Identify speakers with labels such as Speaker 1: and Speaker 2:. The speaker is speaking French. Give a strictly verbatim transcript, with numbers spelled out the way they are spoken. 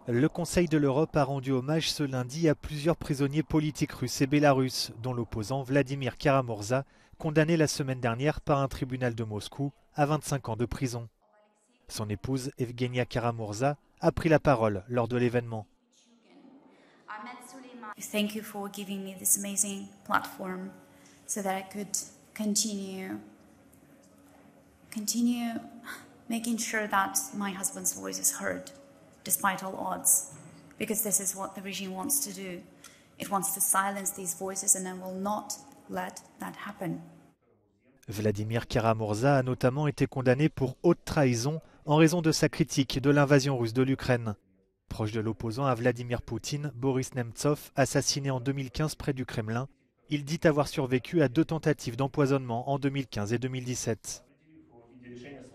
Speaker 1: Le Conseil de l'Europe a rendu hommage ce lundi à plusieurs prisonniers politiques russes et bélarusses, dont l'opposant Vladimir Kara-Murza, condamné la semaine dernière par un tribunal de Moscou à vingt-cinq ans de prison. Son épouse, Evgenia Kara-Murza, a pris la parole lors de l'événement.
Speaker 2: Thank you for giving me this amazing platform so that I could continue continue making sure that my husband's voice is heard despite all odds, because this is what the regime wants to do. It wants to silence these voices and I will not let that happen.
Speaker 1: Vladimir Kara-Murza a notamment été condamné pour haute trahison en raison de sa critique de l'invasion russe de l'Ukraine. Proche de l'opposant à Vladimir Poutine, Boris Nemtsov, assassiné en deux mille quinze près du Kremlin, il dit avoir survécu à deux tentatives d'empoisonnement en deux mille quinze et deux mille dix-sept.